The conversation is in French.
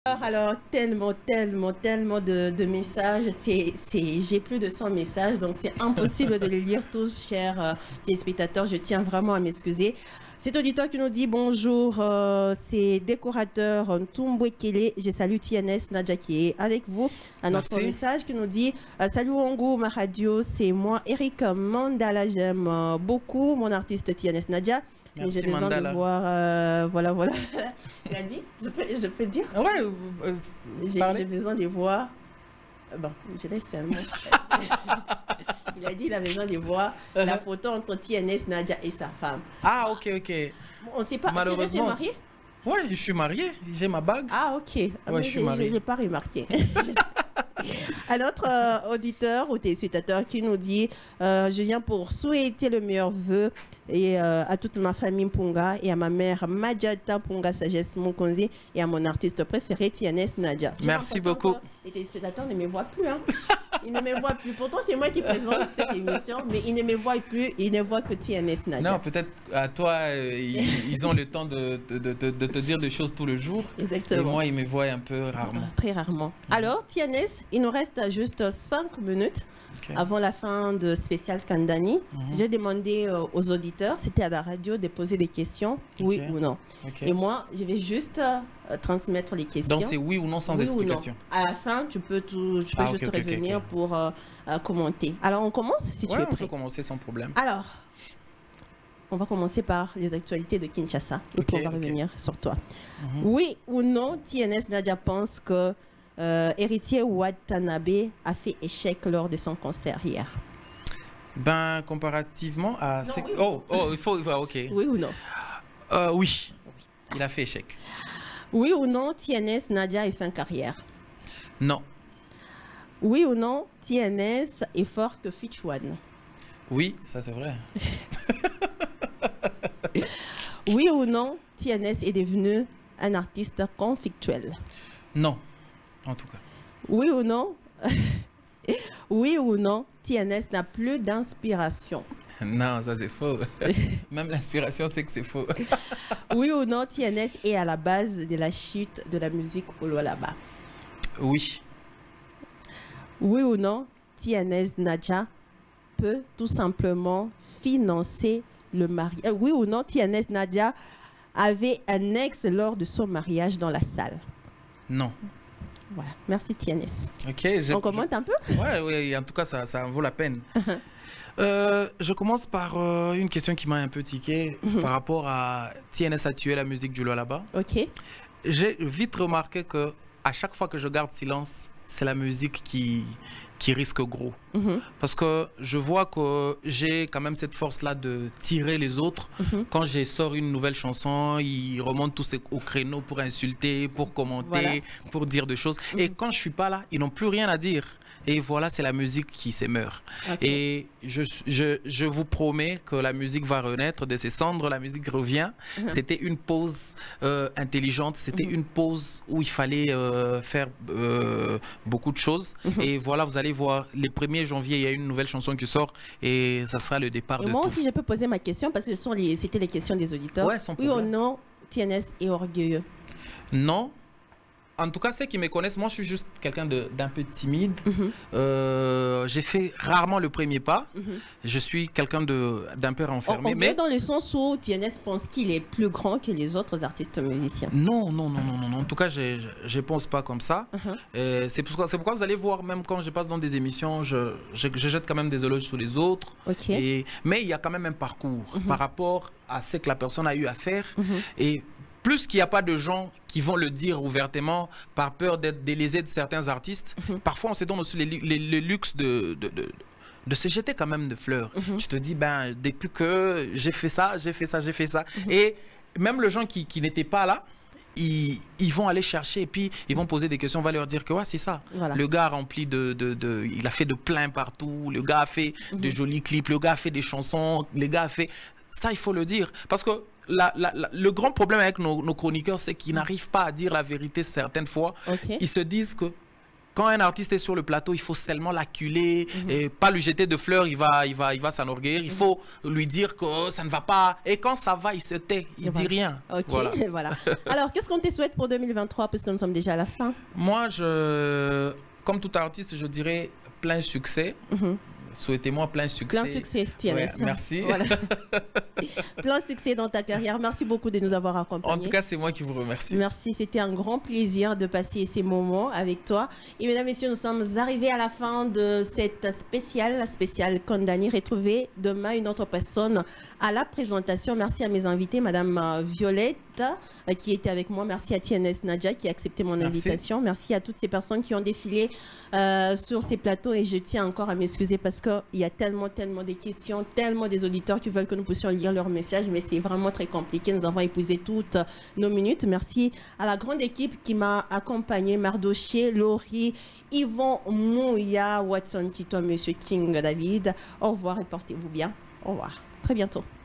Alors, tellement de messages. J'ai plus de 100 messages, donc c'est impossible de les lire tous, chers téléspectateurs. Je tiens vraiment à m'excuser. Cet auditeur qui nous dit bonjour, c'est décorateur Ntumbwekele. Je salue TNS Nadia qui est avec vous. Un autre message qui nous dit salut Ongo, ma radio, c'est moi, Eric Mandala. J'aime beaucoup mon artiste TNS Nadia. J'ai besoin Mandala. De voir. Voilà. Il a dit je peux dire ouais, j'ai besoin de voir. Bon, je laisse seulement. Il a dit qu'il a besoin de voir la photo entre TNS Nadia et sa femme. Ah, ok. On ne sait pas. Malheureusement. TNS est marié? Oui, je suis marié. J'ai ma bague. Ah, ok. Ouais, je suis marié. Je n'ai pas remarqué. Un autre auditeur ou téléspectateur qui nous dit je viens pour souhaiter le meilleur vœu et à toute ma famille Mpunga et à ma mère Madjata Mpunga Sagesse Mukonzi et à mon artiste préféré TNS Nadia. Merci beaucoup. Les téléspectateurs ne me voient plus. Hein. Ils ne me voient plus. Pourtant, c'est moi qui présente cette émission, mais ils ne me voient plus. Ils ne voient que TNS Nadia. Non, peut-être à toi, ils ont le temps de te dire des choses tout le jour. Exactement. Et moi, ils me voient un peu rarement. Très rarement. Alors, TNS, il nous reste juste 5 minutes avant la fin de spécial Kandani. J'ai demandé aux auditeurs, c'était à la radio, de poser des questions, oui ou non. Et moi, je vais juste transmettre les questions. Donc, c'est oui ou non sans explication. À la fin, tu peux juste revenir pour commenter. Alors, on commence si tu es prêt. On peut commencer sans problème. Alors, on va commencer par les actualités de Kinshasa. Et puis on va revenir sur toi. Oui ou non, TNS Nadia pense que Héritier Watanabe a fait échec lors de son concert hier? Ben, comparativement à... Non, oui. Il faut... ok. Oui ou non? Oui, il a fait échec. Oui ou non, TNS Nadia est fin carrière? Non. Oui ou non, TNS est fort que Fitchwan? Oui, ça c'est vrai. Oui ou non, TNS est devenu un artiste conflictuel? Non, en tout cas. Oui ou non? Oui ou non, TNS n'a plus d'inspiration? Non, ça c'est faux. Même l'inspiration, c'est que c'est faux. Oui ou non, TNS est à la base de la chute de la musique au Lualaba? Oui. Oui ou non, TNS Nadia peut tout simplement financer le mariage? Oui ou non, TNS Nadia avait un ex lors de son mariage dans la salle? Non. Voilà, merci TNS. On commente un peu? Oui, en tout cas, ça en vaut la peine. Je commence par une question qui m'a un peu tiqué par rapport à TNS a tué la musique du Lualaba. Ok. J'ai vite remarqué que à chaque fois que je garde silence, c'est la musique qui risque gros. Parce que je vois que j'ai quand même cette force-là de tirer les autres. Quand je sors une nouvelle chanson, ils remontent tous au créneau pour insulter, pour commenter, pour dire des choses. Et quand je suis pas là, ils n'ont plus rien à dire. Et voilà, c'est la musique qui s'émeurt. Et je vous promets que la musique va renaître de ses cendres, la musique revient. C'était une pause intelligente, c'était une pause où il fallait faire beaucoup de choses. Et voilà, vous allez voir, les 1er janvier, il y a une nouvelle chanson qui sort et ça sera le départ de moi tout. Aussi, je peux poser ma question parce que c'était les questions des auditeurs. Oui ou non, TNS est orgueilleux? Non. En tout cas, ceux qui me connaissent, moi, je suis juste quelqu'un d'un peu timide. J'ai fait rarement le premier pas. Je suis quelqu'un d'un peu renfermé. Mais dans le sens où TNS pense qu'il est plus grand que les autres artistes musiciens. Non. En tout cas, je ne pense pas comme ça. C'est pourquoi vous allez voir, même quand je passe dans des émissions, je jette quand même des éloges sur les autres. Mais il y a quand même un parcours par rapport à ce que la personne a eu à faire. Et plus qu'il n'y a pas de gens qui vont le dire ouvertement par peur d'être délaisés de certains artistes, parfois on se donne aussi le luxe de se jeter quand même de fleurs. Tu te dis, ben, depuis que j'ai fait ça. Et même les gens qui n'étaient pas là, ils vont aller chercher et puis ils vont poser des questions. On va leur dire que ouais, c'est ça. Le gars a rempli il a fait de plein partout. Le gars a fait de jolis clips. Le gars a fait des chansons. Le gars a fait... Ça, il faut le dire. Parce que le grand problème avec nos chroniqueurs, c'est qu'ils n'arrivent pas à dire la vérité certaines fois. Ils se disent que quand un artiste est sur le plateau, il faut seulement l'acculer et pas lui jeter de fleurs, il va s'enorgueillir. Il faut lui dire que ça ne va pas. Et quand ça va, il se tait, il dit rien. Ok, voilà. Alors, qu'est-ce qu'on te souhaite pour 2023, puisque nous sommes déjà à la fin? Moi, comme tout artiste, je dirais plein succès. Souhaitez-moi plein succès. Plein succès, TNS. Merci. Voilà. Plein succès dans ta carrière. Merci beaucoup de nous avoir accompagnés. En tout cas, c'est moi qui vous remercie. Merci, c'était un grand plaisir de passer ces moments avec toi. Et mesdames, messieurs, nous sommes arrivés à la fin de cette spéciale Kondani. Retrouvez demain une autre personne à la présentation. Merci à mes invités, Madame Violette qui était avec moi. Merci à TNS Nadja qui a accepté mon invitation. Merci à toutes ces personnes qui ont défilé sur ces plateaux. Et je tiens encore à m'excuser parce qu'il y a tellement de questions, tellement des auditeurs qui veulent que nous puissions lire leurs messages, mais c'est vraiment très compliqué. Nous avons épuisé toutes nos minutes. Merci à la grande équipe qui m'a accompagné, Mardoché, Laurie, Yvon Mouya, Watson Kito, Monsieur King David. Au revoir et portez-vous bien. Au revoir. Très bientôt.